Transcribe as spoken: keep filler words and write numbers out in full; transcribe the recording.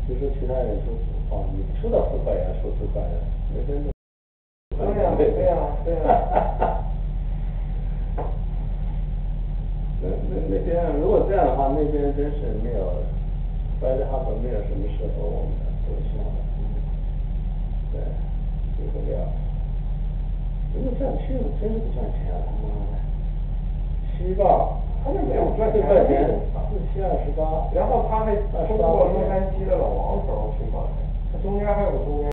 就说其他人说哦，你出到四块也要收四块的，那真的。 对呀，对呀，对呀。 那那那边如果这样的话，那边真是没有，白的哈本没有什么适合我们的东西了。嗯。对，这个料，真的赚钱，真是不赚钱啊！他妈的，七报， 他那没有赚四块钱， 四七二十八， 然后他还通过洛杉矶的老王头去买，他中间还有中间。